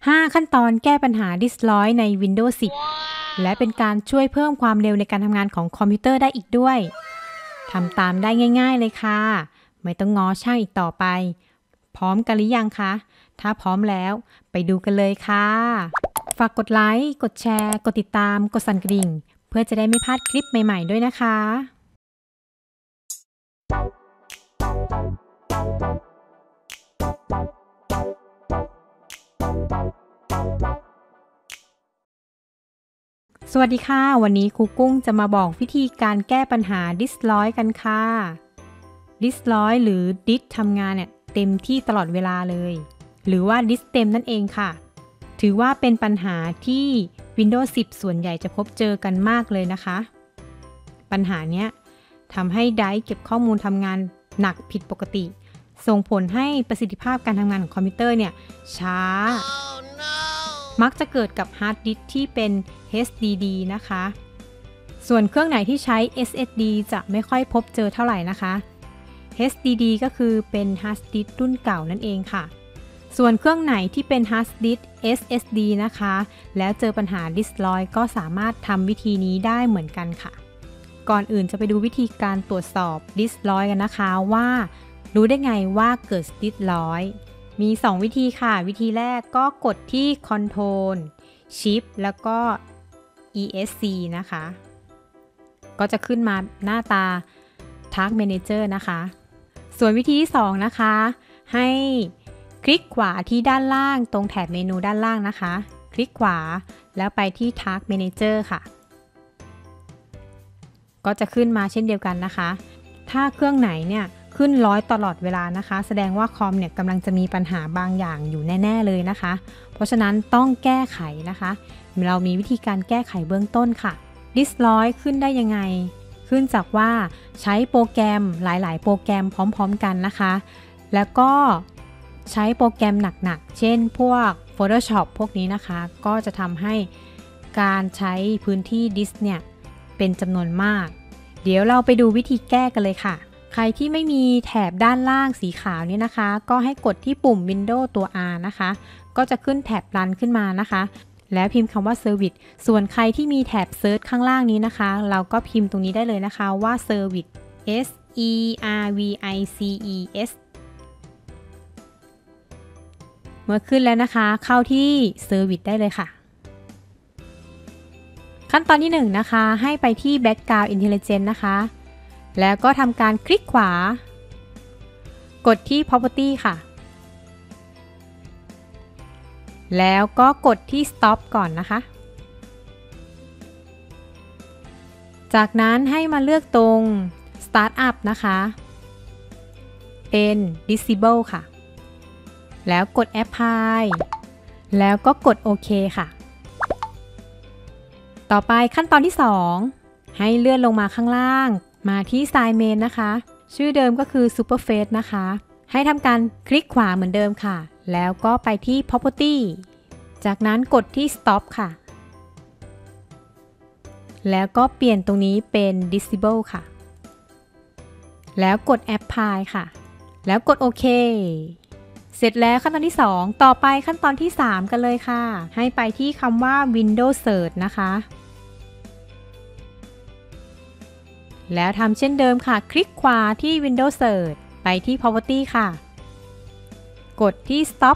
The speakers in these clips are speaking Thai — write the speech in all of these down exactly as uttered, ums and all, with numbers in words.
ห้า ขั้นตอนแก้ปัญหา Disk-Lock ใน Windows สิบ และเป็นการช่วยเพิ่มความเร็วในการทำงานของคอมพิวเตอร์ได้อีกด้วยทำตามได้ง่ายๆเลยค่ะไม่ต้องง้อช่างอีกต่อไปพร้อมกันหรือยังคะถ้าพร้อมแล้วไปดูกันเลยค่ะฝากกดไลค์กดแชร์กดติดตามกดสั่นกระดิ่งเพื่อจะได้ไม่พลาดคลิปใหม่ๆด้วยนะคะสวัสดีค่ะวันนี้ครูกุ้งจะมาบอกวิธีการแก้ปัญหา Disk-Lock กันค่ะ Disk-Lock หรือดิสก์ทำงานเนี่ยเต็มที่ตลอดเวลาเลยหรือว่าดิสก์เต็มนั่นเองค่ะถือว่าเป็นปัญหาที่ Windows สิบ ส่วนใหญ่จะพบเจอกันมากเลยนะคะปัญหาเนี้ยทำให้ไดรฟ์เก็บข้อมูลทำงานหนักผิดปกติส่งผลให้ประสิทธิภาพการทำงานของคอมพิวเตอร์เนี่ยช้า oh, no. มักจะเกิดกับฮาร์ดดิสก์ที่เป็น เอช ดี ดี นะคะส่วนเครื่องไหนที่ใช้ เอส เอส ดี จะไม่ค่อยพบเจอเท่าไหร่นะคะ เอช ดี ดี ก็คือเป็นฮาร์ดดิสก์รุ่นเก่านั่นเองค่ะส่วนเครื่องไหนที่เป็นฮาร์ดดิสก์ เอส เอส ดี นะคะแล้วเจอปัญหา Disk-Lock ก็สามารถทำวิธีนี้ได้เหมือนกันค่ะก่อนอื่นจะไปดูวิธีการตรวจสอบ Disk-Lock กันนะคะว่ารู้ได้ไงว่าเกิด Disk-Lock มีสองวิธีค่ะวิธีแรกก็กดที่ Control Shift แล้วก็ อี เอส ซี นะคะก็จะขึ้นมาหน้าตา Task Manager นะคะส่วนวิธีที่สองนะคะให้คลิกขวาที่ด้านล่างตรงแถบเมนูด้านล่างนะคะคลิกขวาแล้วไปที่ Task Manager ค่ะก็จะขึ้นมาเช่นเดียวกันนะคะถ้าเครื่องไหนเนี่ยขึ้นร้อยตลอดเวลานะคะแสดงว่าคอมเนี่ยกำลังจะมีปัญหาบางอย่างอยู่แน่ๆเลยนะคะเพราะฉะนั้นต้องแก้ไขนะคะเรามีวิธีการแก้ไขเบื้องต้นค่ะ Disk-Lock ขึ้นได้ยังไงขึ้นจากว่าใช้โปรแกรมหลายๆโปรแกรมพร้อมๆกันนะคะแล้วก็ใช้โปรแกรมหนักๆเช่นพวก Photoshop พวกนี้นะคะก็จะทำให้การใช้พื้นที่ดิสก์เนี่ยเป็นจำนวนมากเดี๋ยวเราไปดูวิธีแก้กันเลยค่ะใครที่ไม่มีแถบด้านล่างสีขาวนี่นะคะก็ให้กดที่ปุ่ม Windows ตัว R นะคะก็จะขึ้นแถบ Run ขึ้นมานะคะแล้วพิมพ์คำว่า Service ส่วนใครที่มีแถบ Search ข้างล่างนี้นะคะเราก็พิมพ์ตรงนี้ได้เลยนะคะว่า Service S E R V I C E S เมื่อขึ้นแล้วนะคะเข้าที่ Service ได้เลยค่ะขั้นตอนที่หนึ่งนะคะให้ไปที่ Background Intelligence นะคะแล้วก็ทำการคลิกขวากดที่ Property ค่ะแล้วก็กดที่ Stop ก่อนนะคะจากนั้นให้มาเลือกตรง Startup นะคะเป็น Disable ค่ะแล้วกด Apply แล้วก็กดโอเคค่ะต่อไปขั้นตอนที่สองให้เลื่อนลงมาข้างล่างมาที่ Sign Main นะคะชื่อเดิมก็คือ Superface นะคะให้ทำการคลิกขวาเหมือนเดิมค่ะแล้วก็ไปที่ Property จากนั้นกดที่ Stop ค่ะแล้วก็เปลี่ยนตรงนี้เป็น Disable ค่ะแล้วกด Apply ค่ะแล้วกดโอเคเสร็จแล้วขั้นตอนที่สองต่อไปขั้นตอนที่สามกันเลยค่ะให้ไปที่คำว่า Windows Search นะคะแล้วทำเช่นเดิมค่ะคลิกขวาที่ Windows Search ไปที่ Property ค่ะกดที่ Stop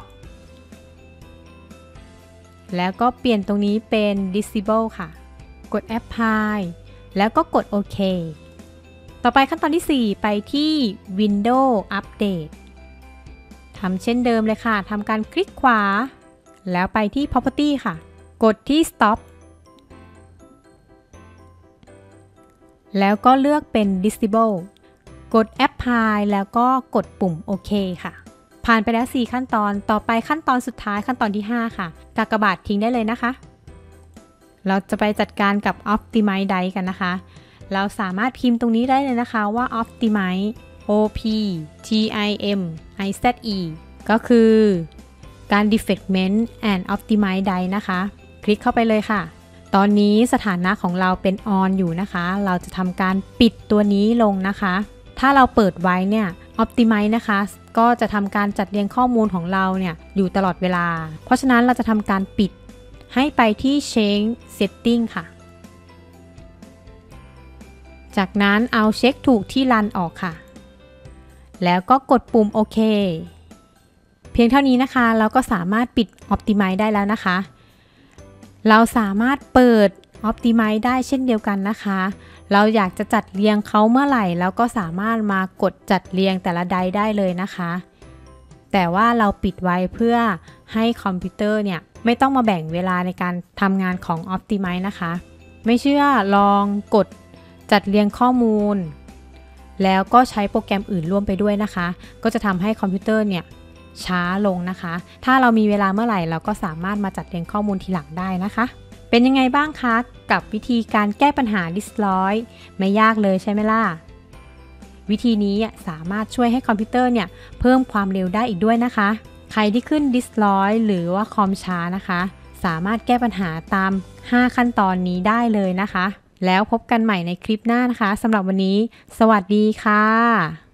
แล้วก็เปลี่ยนตรงนี้เป็น Disable ค่ะกด Apply แล้วก็กดโอเคต่อไปขั้นตอนที่สี่ไปที่ Windows Update ทำเช่นเดิมเลยค่ะทำการคลิกขวาแล้วไปที่ Property ค่ะกดที่ Stop แล้วก็เลือกเป็น Disable กด Apply แล้วก็กดปุ่มโอเคค่ะผ่านไปแล้วสี่ขั้นตอนต่อไปขั้นตอนสุดท้ายขั้นตอนที่ห้าค่ะกากบาททิ้งได้เลยนะคะเราจะไปจัดการกับ Optimize Disk กันนะคะเราสามารถพิมพ์ตรงนี้ได้เลยนะคะว่า Optimize O P T I M I Z E ก็คือการ Defragment and Optimize Disk นะคะคลิกเข้าไปเลยค่ะตอนนี้สถานะของเราเป็น On อยู่นะคะเราจะทำการปิดตัวนี้ลงนะคะถ้าเราเปิดไว้เนี่ย Optimize นะคะก็จะทำการจัดเรียงข้อมูลของเราเนี่ยอยู่ตลอดเวลาเพราะฉะนั้นเราจะทำการปิดให้ไปที่ Change Setting ค่ะจากนั้นเอาเช็คถูกที่รันออกค่ะแล้วก็กดปุ่มโอเคเพียงเท่านี้นะคะเราก็สามารถปิด Optimize ได้แล้วนะคะเราสามารถเปิด Optimize ได้เช่นเดียวกันนะคะเราอยากจะจัดเรียงเขาเมื่อไหร่แล้วก็สามารถมากดจัดเรียงแต่ละไดร์ได้เลยนะคะแต่ว่าเราปิดไว้เพื่อให้คอมพิวเตอร์เนี่ยไม่ต้องมาแบ่งเวลาในการทำงานของ Optimize นะคะไม่เชื่อลองกดจัดเรียงข้อมูลแล้วก็ใช้โปรแกรมอื่นร่วมไปด้วยนะคะก็จะทำให้คอมพิวเตอร์เนี่ยช้าลงนะคะถ้าเรามีเวลาเมื่อไหร่เราก็สามารถมาจัดเรียงข้อมูลทีหลังได้นะคะเป็นยังไงบ้างคะกับวิธีการแก้ปัญหา Disloy ไม่ยากเลยใช่ไหมล่ะวิธีนี้สามารถช่วยให้คอมพิวเตอร์เนี่ยเพิ่มความเร็วได้อีกด้วยนะคะใครที่ขึ้น Disloy หรือว่าคอมช้านะคะสามารถแก้ปัญหาตามห้าขั้นตอนนี้ได้เลยนะคะแล้วพบกันใหม่ในคลิปหน้านะคะสำหรับวันนี้สวัสดีค่ะ